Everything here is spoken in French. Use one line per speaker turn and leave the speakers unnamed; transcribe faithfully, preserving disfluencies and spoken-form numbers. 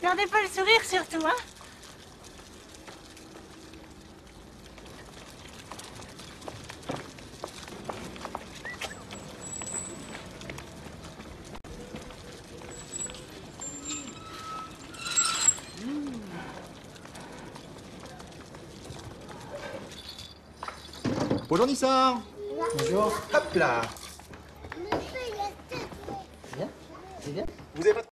Perdez pas le sourire surtout, hein.
Bonjour Nissar.
Bonjour.
Hop là.
C'est bien. C'est bien.
Vous avez pas